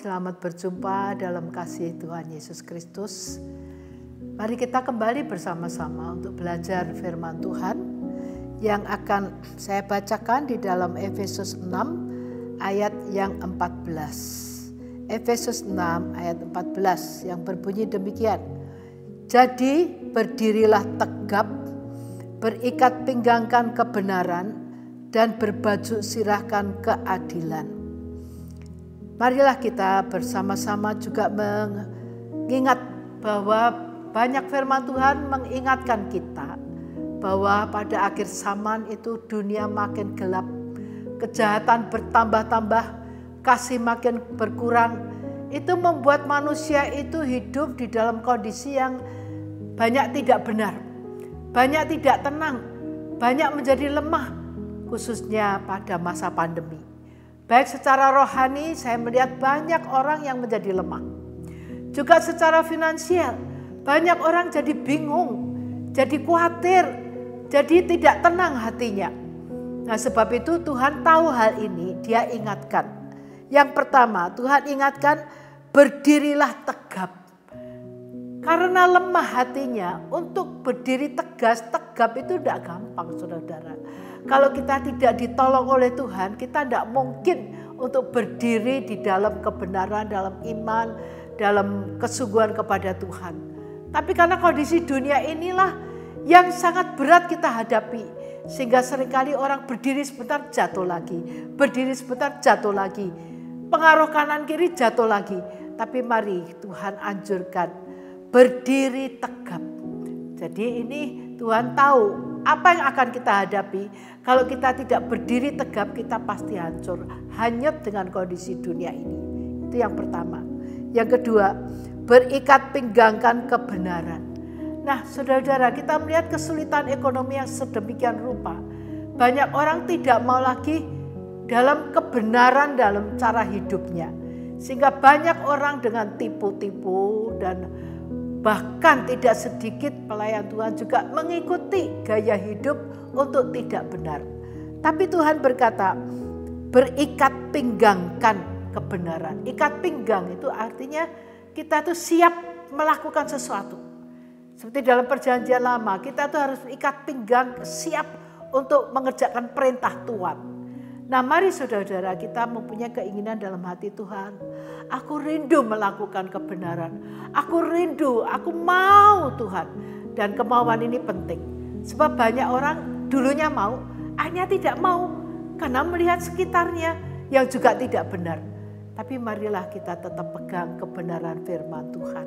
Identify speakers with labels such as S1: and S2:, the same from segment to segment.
S1: Selamat berjumpa dalam kasih Tuhan Yesus Kristus. Mari kita kembali bersama-sama untuk belajar firman Tuhan yang akan saya bacakan di dalam Efesus 6 ayat yang 14. Efesus 6 ayat 14 yang berbunyi demikian. Jadi berdirilah tegap, berikat pinggangkan kebenaran, dan berbaju sirahkan keadilan. Marilah kita bersama-sama juga mengingat bahwa banyak firman Tuhan mengingatkan kita bahwa pada akhir zaman itu dunia makin gelap, kejahatan bertambah-tambah, kasih makin berkurang. Itu membuat manusia itu hidup di dalam kondisi yang banyak tidak benar, banyak tidak tenang, banyak menjadi lemah, khususnya pada masa pandemi. Baik secara rohani saya melihat banyak orang yang menjadi lemah. Juga secara finansial banyak orang jadi bingung, jadi khawatir, jadi tidak tenang hatinya. Nah sebab itu Tuhan tahu hal ini, Dia ingatkan. Yang pertama Tuhan ingatkan berdirilah tegap. Karena lemah hatinya untuk berdiri tegap itu tidak gampang saudara-saudara. Kalau kita tidak ditolong oleh Tuhan, kita tidak mungkin untuk berdiri di dalam kebenaran, dalam iman, dalam kesungguhan kepada Tuhan. Tapi karena kondisi dunia inilah yang sangat berat kita hadapi. Sehingga seringkali orang berdiri sebentar jatuh lagi. Berdiri sebentar jatuh lagi. Pengaruh kanan kiri jatuh lagi. Tapi mari Tuhan anjurkan berdiri tegap. Jadi ini Tuhan tahu apa yang akan kita hadapi. Kalau kita tidak berdiri tegap, kita pasti hancur, hanyut dengan kondisi dunia ini. Itu yang pertama. Yang kedua, berikat pinggangkan kebenaran. Nah saudara-saudara, kita melihat kesulitan ekonomi yang sedemikian rupa. Banyak orang tidak mau lagi dalam kebenaran dalam cara hidupnya. Sehingga banyak orang dengan tipu-tipu dan bahkan tidak sedikit pelayan Tuhan juga mengikuti gaya hidup untuk tidak benar. Tapi Tuhan berkata, berikat pinggangkan kebenaran. Ikat pinggang itu artinya kita tuh siap melakukan sesuatu. Seperti dalam perjanjian lama, kita tuh harus ikat pinggang siap untuk mengerjakan perintah Tuhan. Nah mari saudara-saudara kita mempunyai keinginan dalam hati Tuhan. Aku rindu melakukan kebenaran. Aku rindu, aku mau Tuhan. Dan kemauan ini penting. Sebab banyak orang dulunya mau, akhirnya tidak mau. Karena melihat sekitarnya yang juga tidak benar. Tapi marilah kita tetap pegang kebenaran firman Tuhan.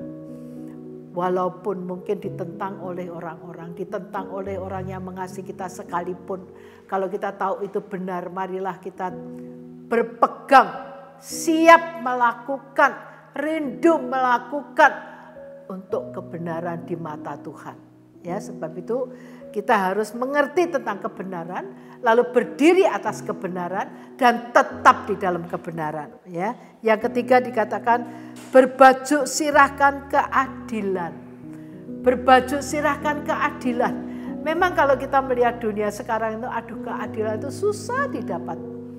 S1: Walaupun mungkin ditentang oleh orang-orang, ditentang oleh orang yang mengasihi kita sekalipun. Kalau kita tahu itu benar, marilah kita berpegang, siap melakukan, rindu melakukan untuk kebenaran di mata Tuhan. Ya, sebab itu kita harus mengerti tentang kebenaran, lalu berdiri atas kebenaran dan tetap di dalam kebenaran. Ya, yang ketiga dikatakan berbaju sirahkan keadilan. Berbaju sirahkan keadilan. Memang kalau kita melihat dunia sekarang itu, keadilan itu susah didapat.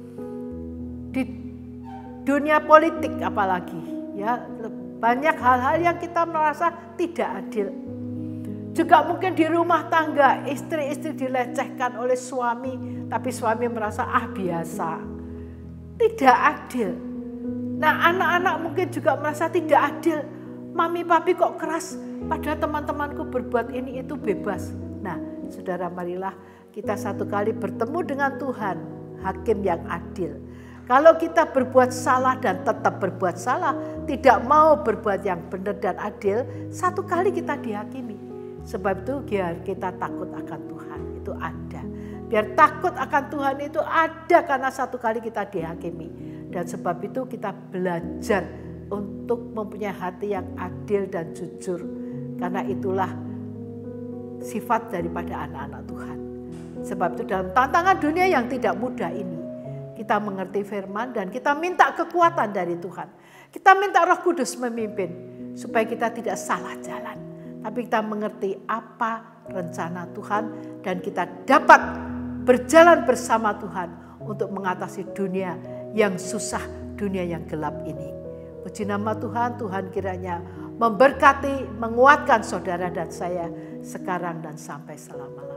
S1: Di dunia politik apalagi, ya banyak hal-hal yang kita merasa tidak adil. Juga mungkin di rumah tangga, istri-istri dilecehkan oleh suami, tapi suami merasa biasa. Tidak adil. Nah anak-anak mungkin juga merasa tidak adil. Mami papi kok keras, padahal teman-temanku berbuat ini itu bebas. Nah saudara marilah kita satu kali bertemu dengan Tuhan, hakim yang adil. Kalau kita berbuat salah dan tetap berbuat salah, tidak mau berbuat yang benar dan adil, satu kali kita dihakimi. Sebab itu biar kita takut akan Tuhan itu ada. Biar takut akan Tuhan itu ada karena satu kali kita dihakimi. Dan sebab itu kita belajar untuk mempunyai hati yang adil dan jujur. Karena itulah sifat daripada anak-anak Tuhan. Sebab itu dalam tantangan dunia yang tidak mudah ini, kita mengerti firman dan kita minta kekuatan dari Tuhan. Kita minta Roh Kudus memimpin supaya kita tidak salah jalan. Tapi kita mengerti apa rencana Tuhan dan kita dapat berjalan bersama Tuhan untuk mengatasi dunia yang susah, dunia yang gelap ini. Puji nama Tuhan, Tuhan kiranya memberkati, menguatkan saudara dan saya sekarang dan sampai selama-lamanya.